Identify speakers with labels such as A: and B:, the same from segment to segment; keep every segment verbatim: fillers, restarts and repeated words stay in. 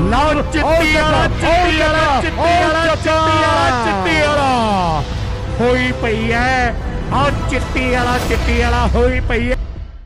A: ਲਓ ਚਿੱਟੀ ਵਾਲਾ ਚਿੱਟੀ ਵਾਲਾ ਚਿੱਟੀ ਵਾਲਾ ਚਿੱਟੀ ਵਾਲਾ ਚਿੱਟੀ ਵਾਲਾ ਹੋਈ ਪਈ ਹੈ ਆ ਚਿੱਟੀ ਵਾਲਾ ਚਿੱਟੀ ਵਾਲਾ ਹੋਈ ਪਈ ਹੈ।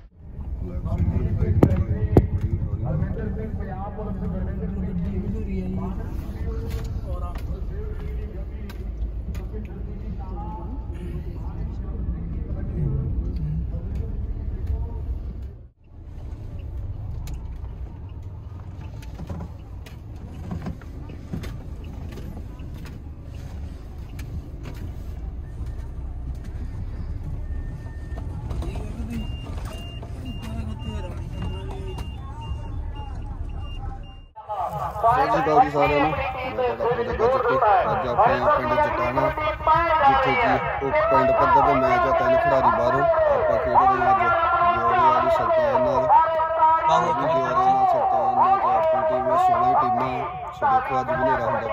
B: जी बाबू जी सारे मैं अज अपने पिंड जटाना जिथे कि पिंड पद्धर के मैच है तीन खिडारी बाहरों आप खेड रहे हैं अज दिओरे वाली सरताज दिओरे सरताज अपनी टीम है सोलह टीमां सो देखो अज भी नेरा होंगे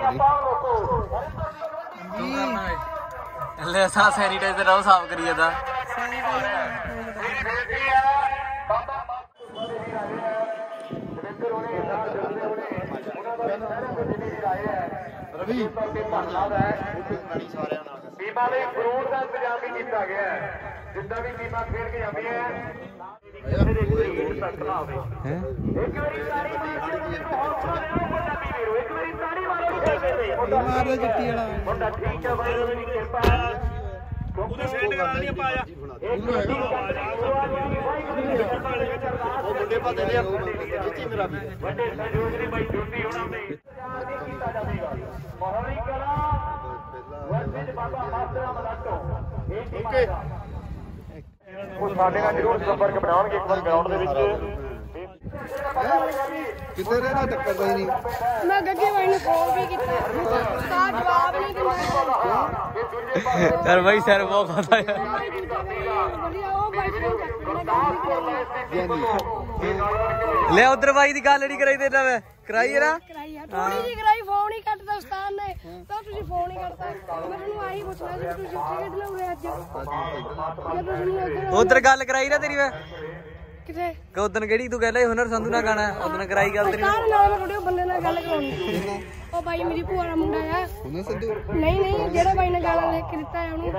C: कभी सैनिटाइजर रहो साफ करिए था
B: रवि
A: टीमां ਲਈ ਫਰੂਟ ਦਾ ਇੰਤਜ਼ਾਮ ਵੀ ਕੀਤਾ ਗਿਆ ਹੈ ਜਿੱਦਾਂ ਵੀ ਟੀਮਾਂ ਖੇਡ ਕੇ ਜਾਂਦੀਆਂ ਹੈ ਇੱਕ ਵਾਰੀ ਤਾੜੀ ਮਾਰੋ ਚਿੱਟੀ ਵਾਲਾ ਮੁੰਡਾ ਠੀਕ ਹੈ ਬਾਈ ਦੀ ਕਿਰਪਾ ਉਹਦੇ ਸੈਂਡ ਕਰਾ ਲਈ ਪਾਇਆ ਉਹ ਮੁੰਡੇ ਪਾ ਦੇ ਜਿੱਤੀ ਮੇਰਾ ਵੱਡੇ ਸਹਿਯੋਗ ਨੇ ਬਾਈ ਜੁੱਤੀ ਉਹਨਾਂ ਦੇ ਕੀਤਾ ਜਾਵੇਗਾ ਮੋਹਰੀ ਕਲਾ ਵਰਤਿਜ ਬਾਬਾ ਮਾਸਟਰਾਂ ਮਲਾਟੋ ਇਹ ਓਕੇ ਉਹ ਸਾਡੇ ਨਾਲ ਜ਼ਰੂਰ ਸੰਪਰਕ ਬਣਾਉਣਗੇ ਇੱਕ ਵਾਰ ਗਰਾਊਂਡ ਦੇ ਵਿੱਚ
B: कितने रहना टक्कर कोई नहीं
D: मैं गड्डी भाई ने कॉल भी किया उसका जवाब नहीं दिया
C: सर भाई सर वो खाता है ले उधर भाई दी गल नहीं कराई देना मैं कराई है ना
D: थोड़ी जी कराई फोन ही कटदा उस्ताद ने तो तुसी फोन ही करता मैं तुनु आही पूछना जी तुसी टिकट लओगे आज
C: उधर गल कराई ना तेरी मैं
D: किथे
C: कि उधर केड़ी तू कहले हुनर संधू ना गाना उधर कराई गल तेरी
D: कार नाल मैं थोड़े बंदे नाल गल कराउनी ओ भाई मेरी भूआ दा मुंडा है
B: हुनर संधू
D: नहीं नहीं जेड़ा भाई ने गाना लिख के दिता है ओनु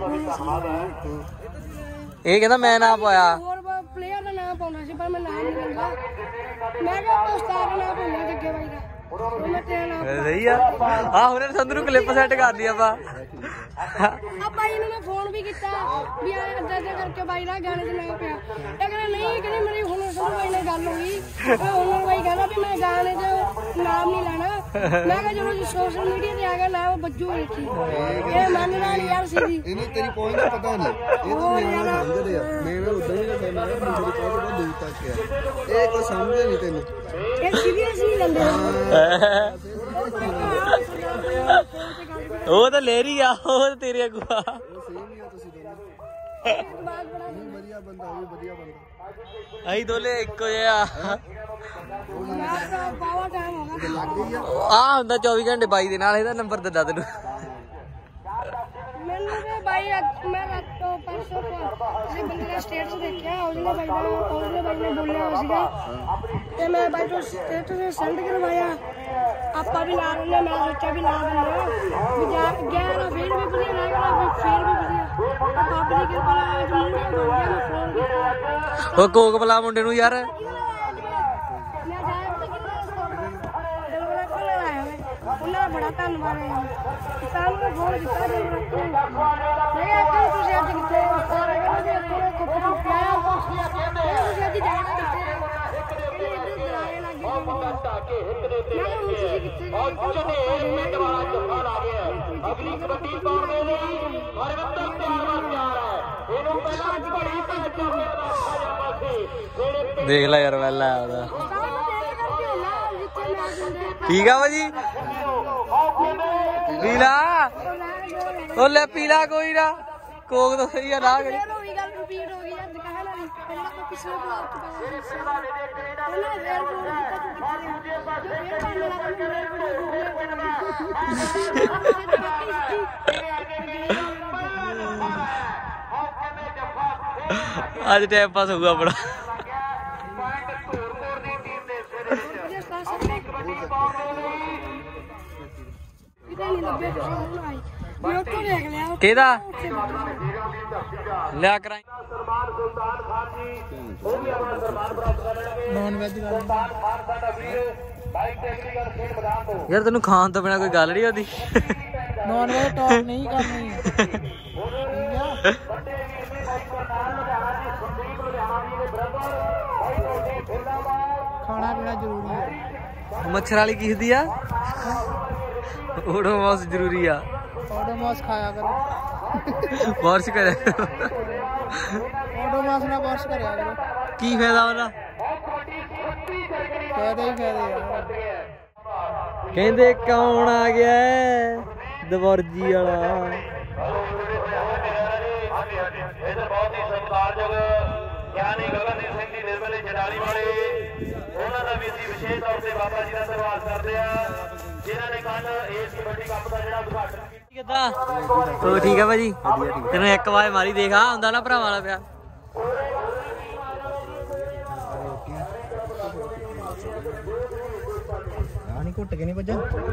C: ए कहंदा मैं ना पाया
D: और प्लेयर दा नाम पाउना सी पर मैं नाम नहीं लिखा मैं कहा उस्ताद दा नाम पाउना जग्गे भाई दा मैं तेरा नाम
C: सही है हां हुनर संधू नु क्लिप सेट कर दी आपा
D: अब भाई ने मैं फोन भी किया भी अद्दा करके भाई ना गाने से नहीं पिया ये कहना नहीं कहनी मेरी हुनर संधू भाई ने गल होगी हुनर भाई कहना भी मैं गाने से नाम नहीं लेना मैं कहा चलो जी सोशल मीडिया ते आ गया नाम बज्जू लिखी ये मानना नहीं यार सीधी
B: इन्हें तेरी पॉइंट का पता नहीं ये तो मेरा समझ रहे मैंने उधर ही मैं मेरी पॉइंट बहुत दूर तक है ये कोई समझे नहीं तेने
D: ये सीरियस ही लंदे
C: वो तो ले रही आ वो तो तेरे अगुआ
B: बढ़िया बंदा वो बढ़िया बंदा
C: अही दोले इको जिहा
D: बावा टाइम होगा
B: लग गई है
C: आ हुंदा चौबीस घंटे बाई दे नाल ਇਹਦਾ ਨੰਬਰ ਦਿੰਦਾ ਤੈਨੂੰ
D: ਮੈਨੂੰ ਤੇ ਬਾਈ ਮੈਂ ਰਾਤੋਂ ਪਰਸੋਂ ਕਿਸੇ ਬੰਦੇ ਦਾ ਸਟੇਟਸ ਦੇਖਿਆ ਉਹਨੇ ਬਾਈ ਨੇ ਉਹਨੇ ਬਾਈ ਨੇ ਬੋਲਿਆ ਸੀਗਾ ਤੇ ਮੈਂ ਬਾਈ ਤੋਂ ਸਟੇਟਸ ਸੈਂਡ ਕਰਵਾਇਆ ਆਪਾਂ ਵੀ ਲਾ ਦਿੰਦੇ ਮੈਂ ਸੋਚਿਆ ਵੀ ਲਾ ਦਿੰਦੇ ਵੀ ਗਿਆਰਾਂ ਫੇਰ ਵੀ ਵਧੀਆ ਲੱਗਣਾ ਫੇਰ ਵੀ ਵਧੀਆ ਬਾਬਾ ਦੀ ਕਿਰਪਾ ਨਾਲ ਅੱਜ ਮੁੰਡੇ ਬਣ ਗਿਆ ਮੈਂ ਫੋਨ ਕੀਤਾ
C: ਉਹ ਕੋਕ ਬਲਾ ਮੁੰਡੇ ਨੂੰ ਯਾਰ
D: ਮੈਂ ਜਾਇਆ ਤਾਂ ਕਿੰਨਾ ਦਿਲ ਬੜਾ ਕੋਲ ਆਇਆ ਮੈਂ ਉਹਨਾਂ ਦਾ ਬੜਾ ਧੰਨਵਾਦ ਹੈ ਸਾਨੂੰ ਮੈਂ ਫੋਨ ਕੀਤਾ ਜੀ ਮੈਂ ਆਖਿਆ ਤੁਸੀਂ ਅੱਜ ਕਿੱਥੇ ਸਾਰੇ ਕਹਿੰਦੇ ਜੀ ਇੱਥੇ ਕੁੱਪ ਟੁੱਟਿਆ ਤੁਸੀਂ ਅੱਜ ਜਾਣਾ ਕਿੱਥੇ
A: अगली कबड्डी पाने हरविंदर तैयार तैयार है ਇਹਨੂੰ ਪਹਿਲਾਂ ਬੜੀ ਭੱਜ ਕੇ ਰੱਖਿਆ ਜਾਂਦਾ ਸੀ
C: देख ला यार वेला ठीक है भाजी पीला ओ ले पीला कोई ना कोक तो सही है ना करी आज टाइम पास होगा बड़ा
D: ਕਿਤੇ ਨਹੀਂ ਲੱਭੇ ਤੁਸੀਂ ਹੁਣ ਆਈ ਮੈਂ ਉੱਥੋਂ ਦੇਖ ਲਿਆ
C: ਕਿਹਦਾ ਲਿਆ ਕਰਾਈ
A: ਸਲਮਾਨ ਸੁਲਤਾਨ ਖਾਨ ਜੀ ਉਹ ਵੀ ਆਪਣਾ ਸਨਮਾਨ ਪ੍ਰਾਪਤ ਕਰਨਗੇ।
C: ਨੌਨ ਵੈਜ
A: ਸੁਲਤਾਨ ਖਾਨ ਸਾਡਾ ਵੀਰ ਬਾਈਕ ਟੈਕਨੀਕਲ ਖੇਡ ਮੈਦਾਨ ਤੋਂ।
C: ਯਾਰ ਤੈਨੂੰ ਖਾਣ ਤੋਂ ਬਿਨਾ ਕੋਈ ਗੱਲ ਨਹੀਂ ਹੁੰਦੀ।
E: ਨੌਨ ਵੈਜ ਟੌਪ ਨਹੀਂ ਕਰਨੀ
A: ਵੱਡੇ ਵੀਰ ਦੀ ਬਾਈਕ ਦਾ ਨਾਮ ਲੁਧਿਆਣਾ ਜੀ ਸੰਦੀਪ ਲੁਧਿਆਣਾ ਜੀ ਦੇ ਬ੍ਰਦਰ ਬਾਈ ਤੁਹਾਡੀ ਫਿਰਦਾਬਾਦ।
E: ਖਾਣਾ ਪੀਣਾ ਜ਼ਰੂਰੀ ਹੈ।
C: ਮੱਛਰ ਵਾਲੀ ਕਿਸ ਦੀ ਆ? ਓਡੋਮੋਸ ਜ਼ਰੂਰੀ ਆ।
E: ਓਡੋਮੋਸ ਖਾਇਆ ਕਰੋ।
C: ਵਾਰਸ਼ ਕਰਿਆ
E: ਓਡੋਮੋਸ ਨਾਲ ਵਾਸ਼ ਕਰਿਆ ਕਰੋ।
C: ਕੀ ਫਾਇਦਾ ਉਹਦਾ?
E: ਫਾਇਦੇ ਹੀ ਫਾਇਦੇ ਆ।
C: ਕਹਿੰਦੇ ਕੌਣ ਆ ਗਿਆ ਦਵਰਜੀ ਵਾਲਾ।
A: ਇਧਰ ਬਹੁਤ ਹੀ ਸਤਿਕਾਰਯੋਗ ਗਿਆਨੀ ਗਗਨਦੀਪ ਸਿੰਘ ਜੀ ਨਿਰਮਲੇ ਜੜਾਲੀ ਵਾਲੇ ਉਹਨਾਂ ਦਾ ਵੀ ਅਸੀਂ ਵਿਸ਼ੇਸ਼ ਤੌਰ ਤੇ ਬਾਬਾ ਜੀ ਦਾ ਧੰਨਵਾਦ ਕਰਦੇ ਆ ਜਿਨ੍ਹਾਂ ਨੇ ਕੱਲ ਇਸ ਕਬੱਡੀ ਕੱਪ ਦਾ ਜਿਹੜਾ ਉਦਘਾਟਨ ਕੀਤਾ।
C: ਕਿੱਦਾਂ ਤੂੰ ਠੀਕ ਆ ਭਾਜੀ? ਤੈਨੂੰ ਇੱਕ ਵਾਰ ਮਾਰੀ ਦੇਖ ਆ ਹੁੰਦਾ ਨਾ ਭਰਾਵਾਂ ਵਾਲਾ ਪਿਆ।
E: ਨਹੀਂ ਘੁੱਟ ਕੇ ਨਹੀਂ ਵੱਜਾ।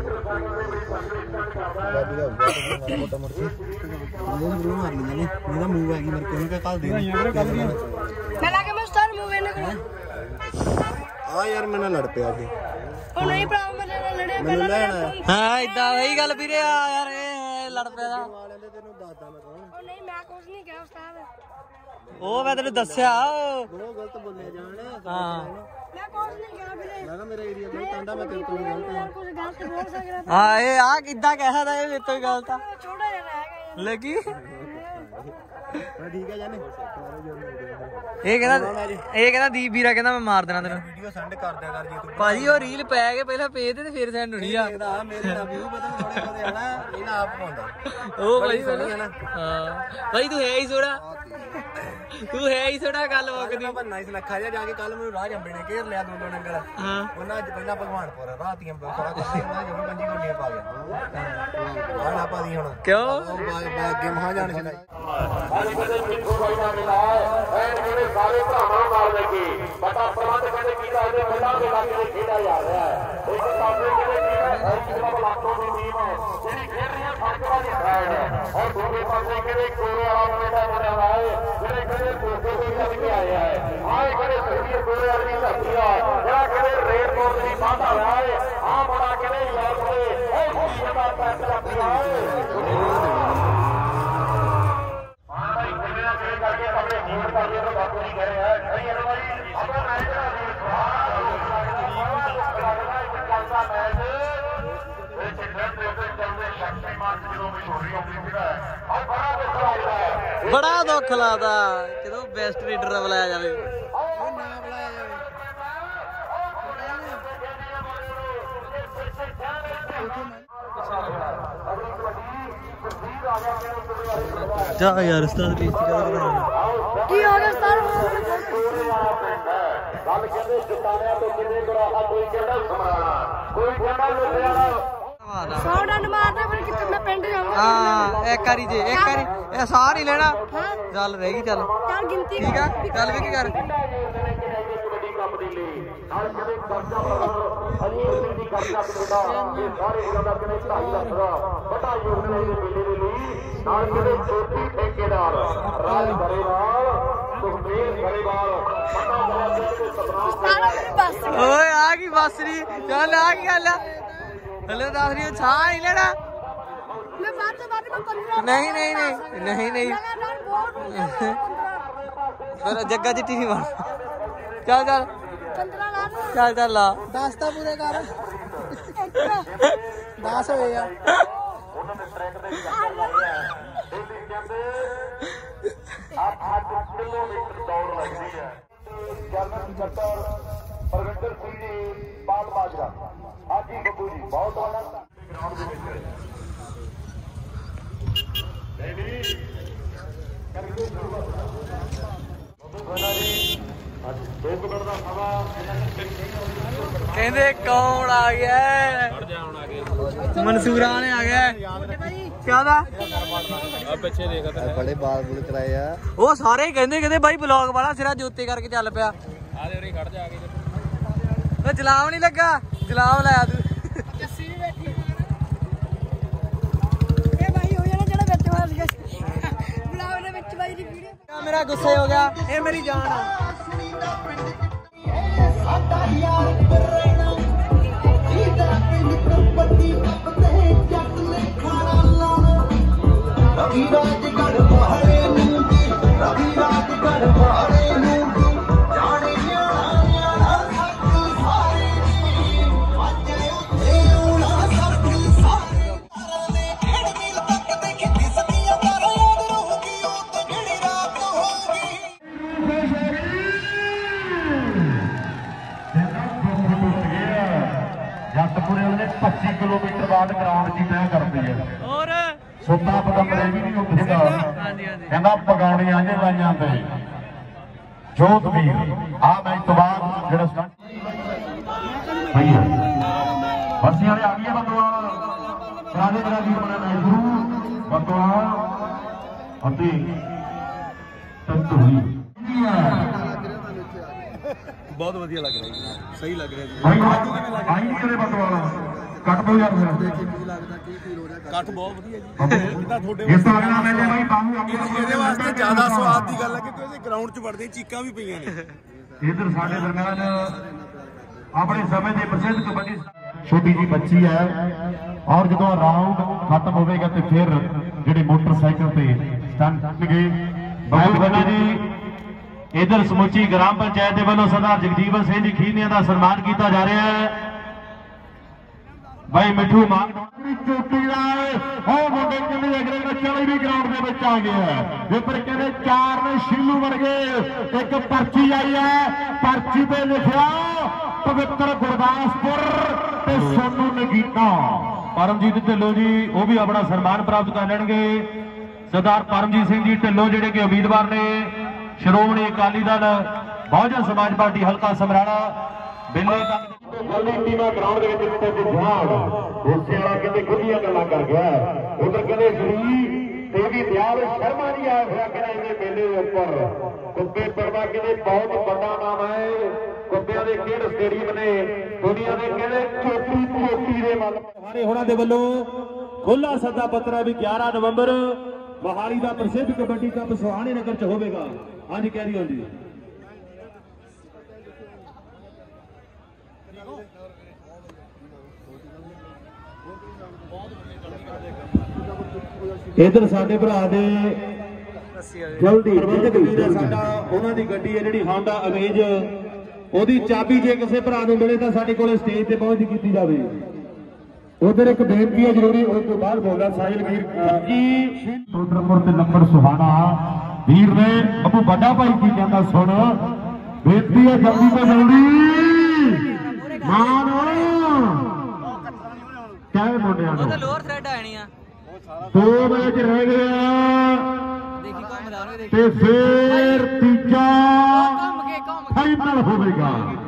E: ਮੋਟਾ ਮੋਟਾ ਮੂੰਹ ਮੂੰਹ ਮਾਰ ਲਿਆ ਨੇ ਇਹਦਾ ਮੂੰਹ ਹੈਗੀ ਮੇਰੇ ਕੋਲ ਕੱਲ ਦੇ
D: ਮੈਂ ਲਾ ਕੇ ਮੈਂ ਸਟਾਰ ਮੂਵੀ ਨੇ ਕੋਲ
E: ਆ ਯਾਰ ਮੇਰੇ ਨਾਲ ਲੜ ਪਿਆ ਅੱਗੇ।
D: ਉਹ ਨਹੀਂ ਭਰਾ ਮੇਰੇ ਨਾਲ ਲੜਿਆ
E: ਮੈਨੂੰ
D: ਪਹਿਲਾਂ
E: ਲੈਣ ਆਇਆ।
C: ਹਾਂ ਇਦਾਂ ਸਹੀ ਗੱਲ ਵੀਰੇ ਆ ਯਾਰ ਇਹ ਲੜ ਪਿਆ ਦਾ।
E: ਵਾਲਿਆਂ ਦੇ ਤੈਨੂੰ ਦੱਸਦਾ ਮੈਂ ਕੌਣ।
D: ਉਹ ਨਹੀਂ ਮੈਂ ਕੁਝ ਨਹੀਂ ਕਿਹਾ ਉਸਤਾਦ
C: ਉਹ ਮੈਂ ਤੈਨੂੰ ਦੱਸਿਆ।
E: ਬਹੁਤ ਗਲਤ ਬੋਲਿਆ ਜਾਣ।
C: ਹਾਂ
D: ਮੈਂ ਕੁਝ ਨਹੀਂ ਕਿਹਾ ਵੀਰੇ
E: ਮੈਂ ਕਿਹਾ ਮੇਰਾ ਏਰੀਆ ਗਲਤ ਆਂਦਾ ਮੈਂ ਤੇਰੇ ਤੋਂ ਨਹੀਂ ਗਲਤ
D: ਯਾਰ ਕੁਝ ਗਲਤ ਬੋਲ ਸਕਦਾ
C: ਹਾਂ ਇਹ ਆ ਕਿੱਦਾਂ ਕਹਿ ਸਕਦਾ ਇਹ ਮੇਰੇ ਤੋਂ ਗਲਤ ਆ।
D: ਛੋਟਾ ਜਿਹਾ ਰਹਿ ਗਿਆ
C: ਲੱਗੀ
E: ਮੈਂ ਠੀਕ ਹੈ ਜਾਨੇ।
C: ਇਹ ਕਹਿੰਦਾ ਇਹ ਕਹਿੰਦਾ ਦੀਪ ਵੀਰਾ ਕਹਿੰਦਾ ਮੈਂ ਮਾਰ ਦੇਣਾ ਤੈਨੂੰ।
E: ਵੀਡੀਓ ਸੈਂਡ ਕਰ ਦਿਆ ਕਰ YouTube
C: ਭਾਜੀ ਉਹ ਰੀਲ ਪੈ ਕੇ ਪਹਿਲਾਂ ਪੇਜ ਤੇ ਫਿਰ ਸੈਂਡ ਹੋਣੀ ਆ।
E: ਦੇਖਦਾ ਮੇਰੇ ਨਾਲ ਵੀਊ ਪਤਾ ਥੋੜੇ ਥੋੜੇ ਹਨਾ ਇਹਨਾਂ ਆਪ ਪਾਉਂਦਾ।
C: ਉਹ ਭਾਈ
E: ਸੋਹਣੀ ਹੈ ਨਾ।
C: ਹਾਂ ਭਾਈ ਤੂੰ ਹੈ ਹੀ ਸੋੜਾ ਤੂੰ ਹੈ ਹੀ ਸੋੜਾ ਗੱਲ ਮੁੱਕਦੀ।
E: ਬੰਨਾ ਇਸ ਨੱਖਾ ਜਾ ਜਾ ਕੇ ਕੱਲ ਮੈਨੂੰ ਰਾਹ ਜੰਬੇ ਨੇ ਘੇਰ ਲਿਆ ਦੋ ਦੋ ਨੰਗਲ।
C: ਹਾਂ
E: ਉਹਨਾਂ ਅੱਜ ਪਹਿਲਾਂ ਭਗਵਾਨਪੁਰ ਰਾਤੀਆਂ ਬਸਾ ਕਰਦੇ ਉਹਨਾਂ ਜਮੀ ਪੰਜੀ ਗੁੱਡੀਆਂ ਪਾ ਗਿਆ। ਆਹ ਨਾ ਪਾਦੀ ਹੁਣ
C: ਕਿਉਂ?
E: ਉਹ ਬਾਗ ਅੱਗੇ ਮਹਾ ਜਾਣ ਛਡਾਈ।
A: ਅੱਜ ਕਹਿੰਦੇ ਮਿੱਠੂ ਬਾਈ ਦਾ ਮਿਲਾ ਐਨ ਜਿਹੜੇ ਸਾਰੇ ਭਰਾਵਾਂ ਨੂੰ ਨਾਲ ਲੈ ਕੇ ਬਟਾ ਪ੍ਰਬੰਧ ਕਹਿੰਦੇ ਕੀਤਾ ਇਹਦੇ ਪਿੰਡਾਂ ਦੇ ਇਲਾਕੇ ਦੇ ਖੇਡਿਆ ਜਾ ਰਿਹਾ ਹੈ। ਇੱਕ ਪਾਸੇ ਜਿਹੜੇ ਜਿਹੜਾ ਬਲਾਕੋਂ ਦੀ ਟੀਮ ਜਿਹੜੀ ਖੇਡ ਰਹੀ ਹੈ ਫਰਕਵਾਦੀ ਸਾਈਡ ਔਰ ਦੂਜੇ ਪਾਸੇ ਕਿਹੜੇ ਕੋਰੇ ਵਾਲਾ ਪਿੰਡਾ ਬਣਿਆ ਹੋਇਆ ਹੈ ਜਿਹੜੇ ਕਿਹੜੇ ਕੋਸੇ ਤੋਂ ਚੱਲ ਕੇ ਆਏ ਹੈ। ਆਹ ਕਿਹੜੇ ਸਹੀ ਕੋਰੇ ਵਾਲੀ ਧਰਤੀ ਆ ਜਿਹੜਾ ਕਿਹੜੇ ਰੇਡ ਕੋਰ ਦੀ ਬਾਂਧਾ ਹੋਇਆ ਹੈ। ਆਹ ਬੜਾ ਕਿਹੜੇ ਯਾਰ ਕੋਲੇ ਉਹ ਖੁਸ਼ੀ ਦਾ ਫੈਸਲਾ ਪਿਆ ਹੈ। ਕਰਕੇ ਆਪਣੇ ਜੀਵਨ ਕਰਦੇ ਤਾਂ ਬਾਪੂ ਨਹੀਂ ਕਹ ਰਿਹਾ ਨਹੀਂ ਇਹ ਭਾਈ ਆਪਣਾ ਮੈਚ ਦਾ ਚੱਲਦਾ ਮੈਚ ਵਿੱਚ ਡਰ ਦੇ ਉੱਤੇ ਚੱਲਦੇ ਸ਼ਕਤੀਮਾਨ ਜਦੋਂ ਮਸ਼ਹੂਰੀ ਆਉਂਦੀ ਸੀਗਾ ਔਰ ਬੜਾ ਦੁੱਖ ਲੱਗਦਾ ਹੈ।
C: ਬੜਾ ਦੁੱਖ ਲੱਗਦਾ ਜਦੋਂ ਬੈਸਟ ਰੀਡਰ ਬੁਲਾਇਆ ਜਾਵੇ।
E: ਉਹ ਨਾ ਬੁਲਾਇਆ ਜਾਵੇ।
C: ਜਾ ਯਾਰ ਉਸਤਾਦ ਬੇਇੱਜ਼ਤੀ ਕਰ ਕਰਾਉਣਾ।
D: ਕੀ ਹੋ ਗਿਆ ਉਸਤਾਦ
A: ਗੱਲ ਕਹਿੰਦੇ ਜਟਾਣਿਆਂ ਤੋਂ ਕਿੰਨੇ ਗਰਾਹਾ ਕੋਈ ਕਹਿੰਦਾ ਸਮਰਾਣਾ ਕੋਈ ਕਹਿੰਦਾ ਲੁਧਿਆਣਾ।
D: ਸੌ ਡੰਡ ਮਾਰਦਾ ਫਿਰ ਕਿਤੇ ਮੈਂ ਪਿੰਡ ਜਾਊਂਗਾ।
C: ਹਾਂ ਇੱਕ ਵਾਰੀ ਜੇ ਇੱਕ ਵਾਰੀ ਇਹ ਸਾਰ ਹੀ ਲੈਣਾ ਚੱਲ ਰਹੇਗੀ ਚੱਲ
D: ਚੱਲ ਗਿਣਤੀ
C: ਠੀਕ ਆ ਚੱਲ ਵੀ ਕੀ ਕਰ।
A: ਕਬੱਡੀ ਕੱਪ ਦੀ ਲਈ ਨਾਲ ਕਦੇ ਕਰਜ਼ਾ ਬਣਾ ਅਜੀਤ ਸਿੰਘ ਦੀ ਕਰਜ਼ਾ ਬਣਾ ਇਹ ਸਾਰੇ ਇਹਨਾਂ ਦਾ ਕਿਨੇ ਢਾਈ ਲੱਖ ਦਾ ਵੱਡਾ ਯੋਗਦਾਨ ਦੇ ਮੇਲੇ ਦੇ ਲਈ ਨਾਲ ਕਦੇ ਛੋਟੀ ਠੇਕੇਦਾਰ ਰਾਜ ਗਰੇਵਾਲ ਸੁਖਬੀਰ ਗਰੇਵਾਲ ਪਤਾ ਬੜਾ ਦੇ ਸਤਨਾਮ
D: ਸਾਰਾ ਮੇਰੀ ਬੱਸ
C: ਓਏ ਆ ਕੀ ਬੱਸ ਨਹੀਂ ਚੱਲ ਆ ਕੀ ਗੱਲ ਆ ਹਲੇ ਦੱਸ ਰਹੀ ਛਾਂ ਹੀ ਲੈਣਾ।
D: ਮੈਂ ਬਾਅਦ ਤੋਂ ਬਾਅਦ ਮੈਂ ਪੰਦਰਾਂ
C: ਨਹੀਂ ਨਹੀਂ ਨਹੀਂ ਨਹੀਂ ਨਹੀਂ
D: ਲਗਾਤਾਰ ਬਹੁਤ ਹੋ ਗਿਆ
C: ਫਿਰ ਜੱਗਾ ਚਿੱਟੀ ਨਹੀਂ ਮਾਰ ਚੱਲ ਚੱਲ
D: ਪੰਦਰਾਂ ਲਾ ਦੂੰ
C: ਚੱਲ ਚੱਲ ਲਾ
E: ਦਸ ਤਾਂ ਪੂਰੇ ਕਰ।
D: ਇੱਕ
E: ਦਸ ਹੋਏ ਆ।
A: ਉਹਨਾਂ ਦੇ ਟਰੈਕ ਦੇ ਚੱਕਰ ਲਾਏ ਆ ਇਹਦੀ ਕਹਿੰਦੇ ਅੱਠ ਅੱਠ ਕਿਲੋਮੀਟਰ ਦੌੜ ਲੱਗਦੀ ਹੈ। ਜਰਨਲ ਸਕੱਤਰ ਪ੍ਰਵਿੰਦਰ ਸਿੰਘ ਜੀ ਬਾਲ ਬਾਜਰਾ ਹਾਜੀ ਬੱਬੂ ਜੀ ਬਹੁਤ ਆਨੰਦ ਗਰਾਊਂਡ ਦੇ ਵਿੱਚ ਅੱਜ ਦੋ ਮਿੰਟ ਦਾ ਸਮਾਂ
C: ਕਹਿੰਦੇ ਕੌਣ ਆ ਗਿਆ? ਮਨਸੂਰਾ ਨੇ ਆ ਗਿਆ ਕਿਆਦਾ
B: ਪਿੱਛੇ ਦੇਖ ਬੜੇ ਬਾਲ ਬੁਲ ਕਰਾਏ ਆ।
C: ਉਹ ਸਾਰੇ ਕਹਿੰਦੇ ਕਹਿੰਦੇ ਬਾਈ ਬਲੌਗ ਵਾਲਾ ਸਿਰਾ ਜੋਤੇ ਕਰਕੇ ਚੱਲ ਪਿਆ।
B: ਆ ਦੇ ਉਰੇ ਖੜ ਜਾ ਆ ਕੇ
C: ਉਹ ਚਲਾਵ ਨਹੀਂ ਲੱਗਾ ਗੁਲਾਬ ਲਾਇਆ ਤੂੰ
D: ਜੱਸੀ ਵੀ ਬੈਠੀ ਇਹ ਭਾਈ ਹੋ ਜਾਣਾ ਜਿਹੜਾ ਵਿੱਚ ਮਾਰ ਗਿਆ ਬੁਲਾਓ ਨੇ ਵਿੱਚ ਭਾਈ ਦੀ ਵੀਡੀਓ
C: ਮੇਰਾ ਗੁੱਸੇ ਹੋ ਗਿਆ ਇਹ ਮੇਰੀ ਜਾਨ ਆ
F: ਸਾਡਾ ਯਾਰ ਰਹਿਣਾ ਜੀਦਾ ਪਿੰਡ ਕਬੱਡੀ ਕੱਪ ਤੇ ਜੱਟ ਨੇ ਖਾਣਾ ਲਾਉਣਾ ਰਵੀ ਰਾਜਗੜ੍ਹ ਪਹਾੜੇ ਨੂੰ ਰਵੀ ਰਾਜਗੜ੍ਹ ਪਹਾੜੇ ਨੂੰ ਜਾਣੇ ਨਿਆਣਾ ਨਿਆਣਾ ਸੱਤ ਸਾਰੇ ਅੱਜ ਉੱਥੇ ਆਉਣਾ ਸੱਤ ਸਾਰੇ ਨੇ ਖੇਡ ਮਿਲ ਤੱਕ ਦੇਖੀ ਦਿਸਦੀਆਂ ਪਰ ਯਾਦ ਰਹੂਗੀ ਉਹ ਤੇ ਜਿਹੜੀ ਰਾਤ ਹੋਊਗੀ
A: ਜੱਟਪੁਰੇ ਵਾਲੇ ਪੱਚੀ ਕਿਲੋਮੀਟਰ ਬਾਅਦ ਗਰਾਊਂਡ 'ਚ ਤੈਅ ਕਰਦੇ ਆ
C: ਹੋਰ
A: ਸੁੱਤਾ ਪਤੰਬਰੇ ਵੀ ਨਹੀਂ ਉੱਠਦਾ
C: ਹਾਂਜੀ ਹਾਂਜੀ
A: ਕਹਿੰਦਾ ਪਗਾਉਣੀਆਂ ਜੇ ਲਾਈਆਂ ਤੇ ਜੋਤ ਵੀਰ ਆ ਮੈਚ ਤੋਂ ਬਾਅਦ ਜਿਹੜਾ ਸਟੰਟ ਸਹੀ ਹੈ ਬਰਸੀ ਵਾਲੇ ਆ ਗਏ ਬੰਦਵਾਲ ਰਾਜੇ ਮੇਰਾ ਵੀਰ ਬਣਾ ਮੈਚ ਗੁਰੂ ਬੰਦਵਾਲ ਅਤੇ ਤੰਤੂਰੀ
B: ਬਹੁਤ ਵਧੀਆ ਲੱਗ ਰਿਹਾ ਜੀ ਸਹੀ ਲੱਗ ਰਿਹਾ ਜੀ
A: ਭਾਈ ਆਈ ਨਹੀਂ ਕਦੇ ਬੰਦਵਾਲ ਕੱਟ ਦੋ ਯਾਰ ਫਿਰ
B: ਕੀ ਲੱਗਦਾ ਕੀ ਫੀਲ ਹੋ ਰਿਹਾ ਕੱਠ ਬਹੁਤ ਵਧੀਆ ਜੀ
A: ਇਹਦਾ ਤੁਹਾਡੇ ਇਸ ਤੋਂ ਅਗਲਾ ਮੈਚ ਭਾਈ ਬਾਹੂ ਅੱਗੇ
B: ਇਹਦੇ ਵਾਸਤੇ ਜ਼ਿਆਦਾ ਸਵਾਦ ਦੀ ਗੱਲ ਹੈ ਕਿ ਉਹਦੇ ਗਰਾਊਂਡ 'ਚ ਵੜਦੇ ਚੀਕਾਂ ਵੀ ਪਈਆਂ ਨੇ
A: ਇਧਰ ਸਾਡੇ ਦਰਮਿਆਨ ਆਪਣੇ ਸਮੇਂ ਦੇ ਪ੍ਰਸਿੱਧ ਕਬੱਡੀ ਛੋਟੀ ਜੀ ਬੱਚੀ ਹੈ ਔਰ ਜਦੋਂ ਰਾਉਂਡ ਖਤਮ ਹੋਵੇਗਾ ਤੇ ਫਿਰ ਜਿਹੜੇ ਮੋਟਰਸਾਈਕਲ ਤੇ ਸਟੰਟ ਕਰਨਗੇ ਬਹੁਤ ਵਧੀਆ ਜੀ ਇਧਰ ਸਮੁੱਚੀ ਗ੍ਰਾਮ ਪੰਚਾਇਤ ਦੇ ਵੱਲੋਂ ਸਰਦਾਰ ਜਗਜੀਵਨ ਸਿੰਘ ਜੀ ਖੀਰਨੀਆਂ ਦਾ ਸਨਮਾਨ ਕੀਤਾ ਜਾ ਰਿਹਾ ਹੈ ਭਾਈ ਮਿੱਠੂ ਮਾਨ ਚੋਟੀ ਦਾ ਉਹ ਮੁੰਡੇ ਕਹਿੰਦੇ ਅਗਲੇ ਬੱਚਿਆਂ ਲਈ ਵੀ ਗਰਾਊਂਡ ਦੇ ਵਿੱਚ ਆ ਗਿਆ ਜੇ ਪਰ ਕਹਿੰਦੇ ਚਾਰ ਨੇ ਸ਼ੀਲੂ ਵਰਗੇ ਇੱਕ ਪਰਚੀ ਆਈ ਹੈ ਪਰਚੀ ਤੇ ਲਿਖਿਆ ਪਵਿੱਤਰ ਗੁਰਦਾਸਪੁਰ ਤੇ ਸੋਨੂ ਨਗੀਨਾ ਪਰਮਜੀਤ ਢਿੱਲੋਂ ਜੀ ਉਹ ਵੀ ਆਪਣਾ ਸਨਮਾਨ ਪ੍ਰਾਪਤ ਕਰ ਲੈਣਗੇ ਸਰਦਾਰ ਪਰਮਜੀਤ ਸਿੰਘ ਜੀ ਢਿੱਲੋਂ ਜਿਹੜੇ ਕਿ ਉਮੀਦਵਾਰ ਨੇ ਸ਼੍ਰੋਮਣੀ ਅਕਾਲੀ ਦਲ ਬਹੁਜਨ ਸਮਾਜ ਪਾਰਟੀ ਹਲਕਾ ਸਮਰਾਲਾ ਬਿੱਲੇ ਤੱਕ ਗੋਲੀ ਟੀਮਾਂ ਗਰਾਊਂਡ ਦੇ ਵਿੱਚ ਤੇ ਜਵਾਨ ਉਸੇ ਵਾਲਾ ਕਹਿੰਦੇ ਖੁੱਲੀਆਂ ਗੱਲਾਂ ਕਰ ਗਿਆ ਉਧਰ ਕਹਿੰਦੇ ਸ਼੍ਰੀ ਦੇਵੀ ਦਿਆਲ ਸ਼ਰਮਾ ਜੀ ਆਏ ਹੋਇਆ ਕਹਿੰਦੇ ਇਹਦੇ ਮੇਲੇ ਦੇ ਉੱਪਰ ਕੁੱਬੇ ਪਰਵਾ ਕਹਿੰਦੇ ਬਹੁਤ ਵੱਡਾ ਨਾਮ ਹੈ ਕੁੱਬਿਆਂ ਦੇ ਖੇਡ ਸਟੇਡੀਅਮ ਨੇ ਦੁਨੀਆ ਦੇ ਕਹਿੰਦੇ ਚੋਟੀ ਚੋਟੀ ਦੇ ਮੱਲ ਸਾਰੇ ਉਹਨਾਂ ਦੇ ਵੱਲੋਂ ਖੁੱਲਾ ਸੱਦਾ ਪੱਤਰ ਹੈ ਵੀ ਗਿਆਰਾਂ ਨਵੰਬਰ ਮੋਹਾਲੀ ਦਾ ਪ੍ਰਸਿੱਧ ਕਬੱਡੀ ਕੱਪ ਸੁਹਾਣੇ ਨਗਰ ਚ ਹੋਵੇਗਾ ਹਾਂਜੀ ਕੈਰੀ ਹੋਣ ਜੀ ਇਧਰ ਸਾਡੇ ਭਰਾ ਦੇ ਜਲਦੀ ਜਲਦੀ ਦਾ ਸਾਡਾ ਉਹਨਾਂ ਦੀ ਗੱਡੀ ਹੈ ਜਿਹੜੀ ਹਾਂਡਾ ਅਵੇਜ ਉਹਦੀ ਚਾਬੀ ਜੇ ਕਿਸੇ ਭਰਾ ਨੂੰ ਮਿਲੇ ਤਾਂ ਸਾਡੇ ਕੋਲੇ ਸਟੇਜ ਤੇ ਪਹੁੰਚ ਕੀਤੀ ਜਾਵੇ ਉਧਰ ਇੱਕ ਬੇਨਤੀ ਹੈ ਜ਼ਰੂਰੀ ਉਸ ਤੋਂ ਬਾਅਦ ਬੋਲਦਾ ਸਾਹਿਲ ਵੀਰ ਜੀ ਸੋਦਰਪੁਰ ਤੇ ਨੰਬਰ ਸੁਹਾਣਾ ਵੀਰ ਨੇ ਬੱਬੂ ਵੱਡਾ ਭਾਈ ਕੀ ਕਹਿੰਦਾ ਸੁਣ ਬੇਨਤੀ ਹੈ ਜਲਦੀ ਤੋਂ ਜਲਦੀ ਮਾਨ ਕਿਆ ਮੁੰਡਿਆਂ ਨੂੰ
C: ਉਹ ਤਾਂ ਲੋਅਰ ਥ੍ਰੈਡ ਆਣੀ ਆ
A: ਦੋ ਮੈਚ ਰਹਿ ਗਏ
C: ਦੇਖੀ ਘੁੰਮ ਲਾ ਉਹਨੇ ਦੇਖੀ
A: ਤੇ ਫੇਰ ਤੀਜਾ
C: ਘੁੰਮ ਕੇ ਘੁੰਮ ਕੇ
A: ਫਾਈਨਲ ਹੋਵੇਗਾ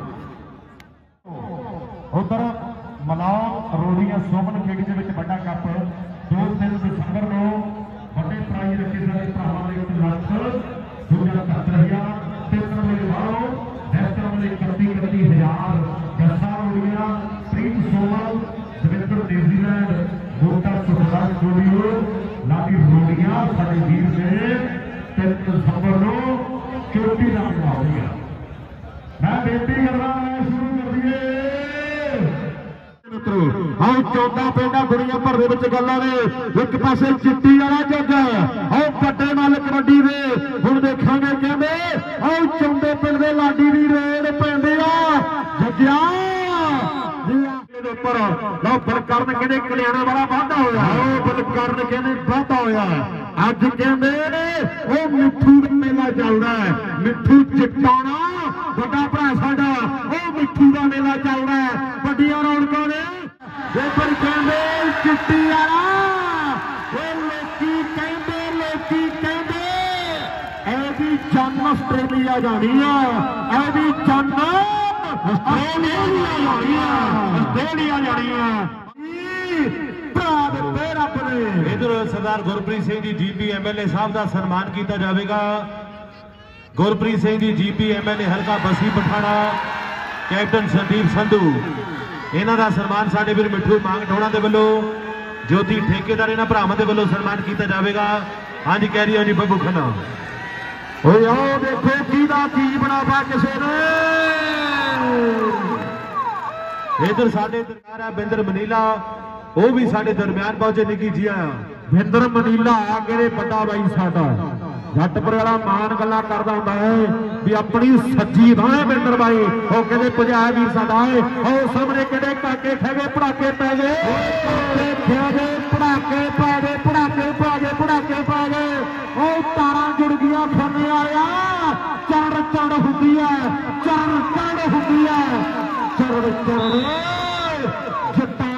A: ਉਧਰ ਮਲਾਉ ਰੋੜੀਆਂ ਸੋਮਨ ਖੇਡ ਦੇ ਵਿੱਚ ਵੱਡਾ ਕੱਪ ਦੋ ਤਿੰਨ ਦਸੰਬਰ ਨੂੰ ਵੱਡੇ ਪ੍ਰਾਈਜ਼ ਰੱਖੇ ਸਾਰੇ ਭਰਾਵਾਂ ਦੇ ਉੱਤੇ ਲੱਖ ਦੋ ਲੱਖ ਸੱਤਰ ਹਜ਼ਾਰ ਤਿੰਨ ਨੰਬਰ ਵਾਲੋ ਦਸਤਾਂ ਵਾਲੇ ਇਕੱਤੀ ਇਕੱਤੀ ਹਜ਼ਾਰ ਜੱਸਾ ਰੋੜੀਆਂ ਪ੍ਰੀਤ ਸੋਮਨ ਦਵਿੰਦਰ ਨਿਊਜ਼ੀਲੈਂਡ ਗੋਟਾ ਸੁਖਦਾਸ ਜੋੜੀਓ ਲਾਡੀ ਰੋੜੀਆਂ ਸਾਡੇ ਵੀਰ ਨੇ ਤਿੰਨ ਦਸੰਬਰ ਨੂੰ ਚੋਟੀ ਦਾ ਹੋ ਗਿਆ ਮੈਂ ਬੇਨਤੀ ਕਰਦਾ ਹਾਂ ਸ਼ੁਰੂ ਕਰ ਦਈਏ ਮਿੱਤਰੋ ਆਹ ਚੌਦਾਂ ਪਿੰਡਾਂ ਦੁਨੀਆ ਭਰ ਦੇ ਵਿੱਚ ਗੱਲਾਂ ਨੇ ਇੱਕ ਪਾਸੇ ਚਿੱਟੀ ਵਾਲਾ ਜੱਗ ਆਹ ਵੱਡੇ ਮੱਲ ਕਬੱਡੀ ਦੇ ਹੁਣ ਦੇਖਾਂਗੇ ਕਹਿੰਦੇ ਆਹ ਚੌਂਦੇ ਪਿੰਡ ਦੇ ਲਾਡੀ ਦੀ ਰੇਡ ਪੈਂਦੇ ਆ ਜੱਗਿਆ ਦੇ ਉੱਪਰ ਲਓ ਬਲਕਰਨ ਕਹਿੰਦੇ ਕਲਿਆਣਾ ਵਾਲਾ ਵਾਧਾ ਹੋਇਆ ਉਹ ਬਲਕਰਨ ਕਹਿੰਦੇ ਵਾਧਾ ਹੋਇਆ ਅੱਜ ਕਹਿੰਦੇ ਉਹ ਮਿੱਠੂ ਦਾ ਮੇਲਾ ਚੱਲਦਾ ਹੈ ਮਿੱਠੂ ਚਿੱਟਾਣਾ ਵੱਡਾ ਭਰਾ ਸਾਡਾ ਉਹ ਮਿੱਠੂ ਦਾ ਮੇਲਾ ਚੱਲਦਾ ਹੈ ਵੱਡੀਆਂ ਰੌਣਕਾਂ ਨੇ ਜੇ ਪਰ ਕਹਿੰਦੇ ਚਿੱਟੀ ਵਾਲਾ ਉਹ ਲੋਕੀ ਕਹਿੰਦੇ ਲੋਕੀ ਕਹਿੰਦੇ ਇਹਦੀ ਜਨਮ ਆਸਟ੍ਰੇਲੀਆ ਜਾਣੀ ਆ ਇਹਦੀ ਜਨਮ ਆਸਟ੍ਰੇਲੀਆ ਜਾਣੀ ਆ ਆਸਟ੍ਰੇਲੀਆ ਜਾਣੀ ਆ ਭਰਾ ਦੇ ਰੱਬ ਨੇ ਇਧਰ ਸਰਦਾਰ ਗੁਰਪ੍ਰੀਤ ਸਿੰਘ ਜੀ ਜੀਪੀ ਐਮਐਲਏ ਸਾਹਿਬ ਦਾ ਸਨਮਾਨ ਕੀਤਾ ਜਾਵੇਗਾ ਗੁਰਪ੍ਰੀਤ ਸਿੰਘ ਜੀ ਜੀਪੀ ਐਮਐਲਏ ਹਲਕਾ ਬਸੀ ਪਠਾਣਾ ਕੈਪਟਨ ਸੰਦੀਪ ਸੰਧੂ
G: ਇਹਨਾਂ ਦਾ ਸਨਮਾਨ ਸਾਡੇ ਵੀਰ ਮਿੱਠੂ ਮੰਗ ਢੋਣਾ ਦੇ ਵੱਲੋਂ ਜੋਤੀ ਠੇਕੇਦਾਰ ਇਹਨਾਂ ਭਰਾਵਾਂ ਦੇ ਵੱਲੋਂ ਸਨਮਾਨ ਕੀਤਾ ਜਾਵੇਗਾ। ਹਾਂਜੀ ਕਹਿ ਰਹੀ ਹਾਂ ਜੀ ਬੱਬੂ ਖੰਨਾ। ਓਏ ਆਓ ਦੇਖੋ ਕਿਹਦਾ ਚੀਜ਼ ਬਣਾਵਾ ਕਿਸੇ ਨੇ। ਇਧਰ ਸਾਡੇ ਦਰਬਾਰ ਆ ਬਿੰਦਰ ਮਨੀਲਾ, ਉਹ ਵੀ ਸਾਡੇ ਦਰਮਿਆਨ ਪਹੁੰਚੇ। ਨਿੱਕੀ ਜੀ ਆ ਬਿੰਦਰ ਮਨੀਲਾ ਕਿਹੜੇ ਵੱਡਾ ਬਾਈ ਸਾਡਾ ਜੱਟਪੁਰ ਵਾਲਾ ਮਾਨ ਗੱਲਾਂ ਕਰਦਾ ਹੁੰਦਾ ਹੈ ਵੀ ਆਪਣੀ ਸੱਜੀ ਬਾਹ ਬਿੰਦਰ ਬਾਈ। ਉਹ ਕਹਿੰਦੇ ਪੰਜਾਬ ਵੀਰ ਸਾਡਾ ਹੈ। ਉਹ ਸਾਹਮਣੇ ਕਿਹੜੇ ਕਾਕੇ ਖੇਗੇ ਪੜਾਕੇ ਪੈ ਗਏ, ਖੇਗੇ ਪੜਾਕੇ ਪੈ ਗਏ, ਪੜਾਕੇ ਪੈ ਗਏ, ਪੜਾਕੇ ਪੈ ਗਏ। ਉਹ ਤਾਰਾਂ ਜੁੜ ਗਈਆਂ ਖੰਨੇ ਵਾਲਿਆ। ਚੜ ਚੜ ਹੁੰਦੀ ਹੈ, ਚੜ ਚੜ ਹੁੰਦੀ ਹੈ, ਚੜ ਚੜ ਜੱਟਾਂ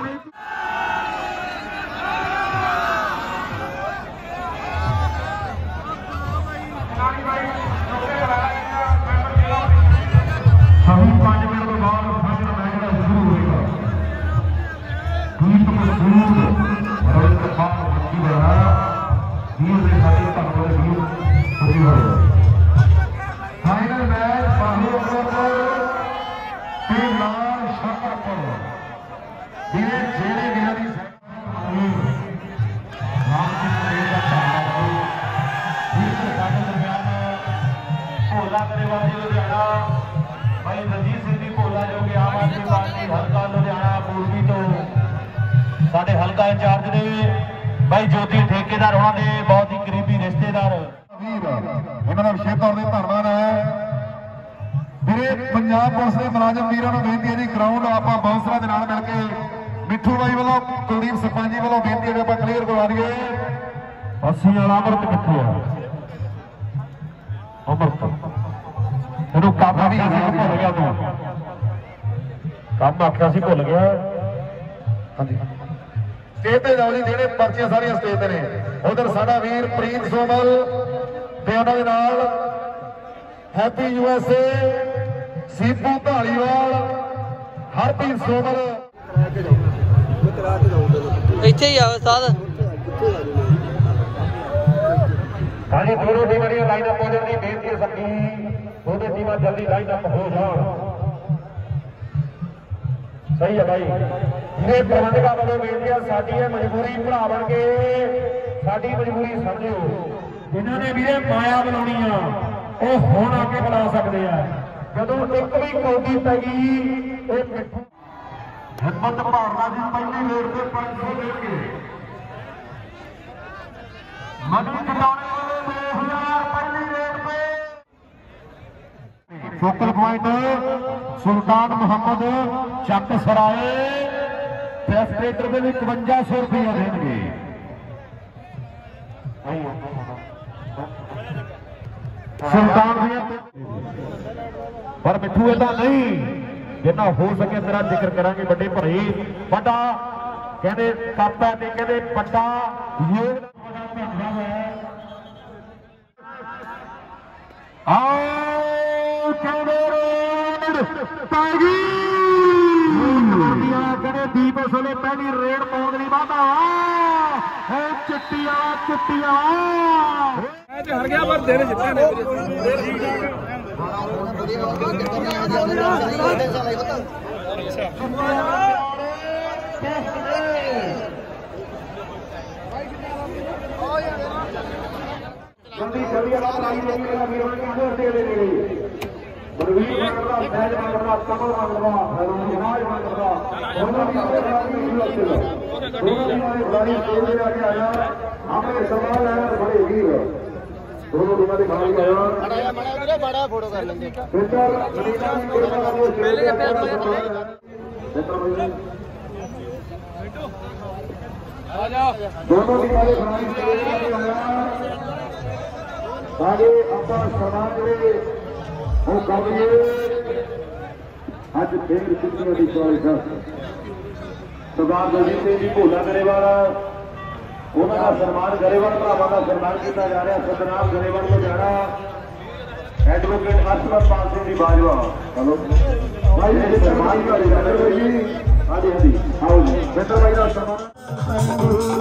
G: ਸभी पांच मिनट के बाद फाइनल मैच शुरू होगा। गीत मशहूर और इसके बाद बच्ची बना वीर ने सारे तकड़े वीर पूरी हो गए। फाइनल मैच बाहु पर ते लाल शाह पर ये जेरे गिरी नाम की प्लेयर का तारा वीर के साथ दरमियान भोला करेवाल लुधियाना भाई रंजीत सिंह जी भोला जो कि आम आदमी पार्टी हल्का लुधियाना पूर्वी तो साडे हल्का इंचार्ज ने भाई ज्योति ठेकेदार होना दे बहुत ही करीबी रिश्तेदार उन्होंने विशेष तौर पर धन्यवाद है। मेरे पंजाब पुलिस के मुलाजम वीरों को बेनती है जी ग्राउंड आप बाउंसर के नाल मिलके मिठू भाई वालों कुलदीप सरपंच जी वालों बेनती है आप क्लीयर करवा दिए। अस्सी वाला अमृत कितने अमृत तेरू काम भी भुल गया तू काम आख्या सी भुल गया। हाँ जी स्टेज पे जाओ जी जेडे पर्चियां सारियां स्टेज पे ने। उधर साडा वीर प्रीत सोमल ते उन्हां दे नाल हैप्पी यूएसए सीपू ढालीवाल हरप्रीत सोमल
C: ਇੱਥੇ ਹੀ ਆਵੇ ਸਾਧ।
G: हाँ जी दोनों टीमां दी लाइन अप हो जांदी बेनती है सकी दोनों टीमां जल्दी लाइन अप हो जाओ। सही है भाई ये प्रबंधकों वालों बेनती है साडी है मजबूरी भरा बन के साडी मजबूरी समझो। जिन्होंने भी माया बुलानी आ वो हुण आके बुला सकते हैं। जदों एक भी कौडी पै गई हिम्मत भावना जी पहली रेट से पांच सौ लेके मनी कटाने वाले दो हजार पहली रेट पे फोकल पॉइंट सुल्तान मोहम्मद चक सराए प्रेसटेटर में इकवंजा सौ रुपया देंगे। सुल्तान पर मिठू ऐसा नहीं जिन्ना हो सके तेरा जिक्र करांगे। बड़े भरे बड़ा कहते कापा ने कहते बड़ा योग दीप उस वे पहली रेड पाने की बात चिट्टिया चिट्टिया हर गया पर देने जितने ने जल्दी जल्दी बलवीर मंगलवा सहज मंगलवा कमल मंगलवा हिमाज मंगलवा दोनों की खिलाड़ी स्टेज में आके आया हमें सवाल है बड़े वीर दोनों टीमों के खिलाड़ी आया बड़ा फोटो कर लेंगे फिर मदीना की कोई का वो स्टेज पे आ जाओ दोनों टीमों के खिलाड़ी स्टेज पे आया आगे अपना समाज में वो करिए अज फिर छुट्टियों की चौबीस सरदार दलजीत सिंह जी भोला गरेवाल उन्होंने सन्मान गरेवाल भरावां का सन्मान किया जा रहा। सतनाम गरेवाल को जाना एडवोकेट अर्शमत सिंह जी बाजवा चलो भाई सन्मान जी हाँ जी हाँ जी आओ जी बेहतर भाई का सन्मान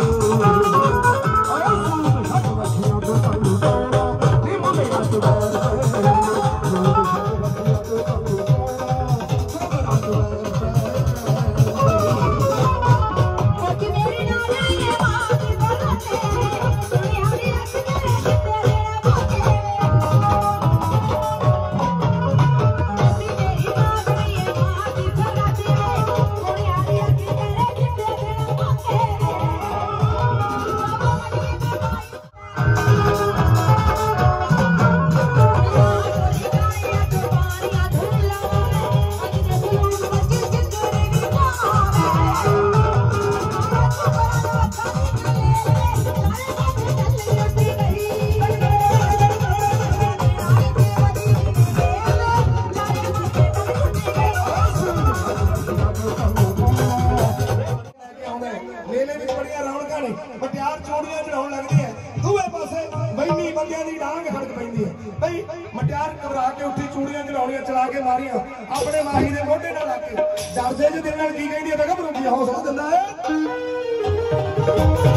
H: ਨੇ ਮਟਿਆਰ ਚੋੜੀਆਂ ਚੜਾਉਣ ਲੱਗਦੀ ਹੈ ਦੂਏ ਪਾਸੇ ਬੈਨੀ ਬੰਦਿਆਂ ਦੀ ਡਾਂਗ ਖੜਕ ਪੈਂਦੀ ਹੈ ਬਈ ਮਟਿਆਰ ਘਬਰਾ ਕੇ ਉੱਠੀ ਚੂੜੀਆਂ ਚੜਾਉਣੀਆਂ ਚਲਾ ਕੇ ਮਾਰੀਆਂ ਆਪਣੇ ਮਾਹੀ ਦੇ ਮੋਢੇ ਨਾਲ ਲਾ ਕੇ ਡਰਦੇ ਜਿਹੇ ਦਿਲ ਨਾਲ ਕੀ ਕਹਿੰਦੀ ਹੈ ਤਾਂ ਘਬਰਾਉਂਦੀ ਹੌਸਲਾ ਦਿੰਦਾ ਹੈ